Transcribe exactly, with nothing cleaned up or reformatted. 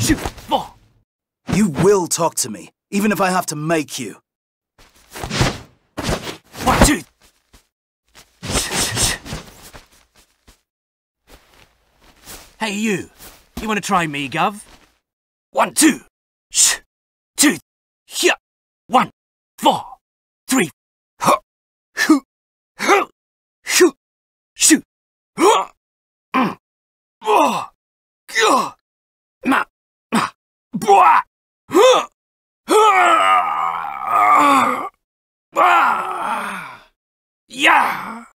shoot, four. You will talk to me, even if I have to make you. One, two. Hey, you. You want to try me, Gov? One, two. Shh. Two. Here. One, four, three. Huh. Hoo. Hoo. Shoot. Shoot. Huh. Mm. Oh. Gah. Ma. Ma. Blah. Huh. Ah. Ah. Yeah.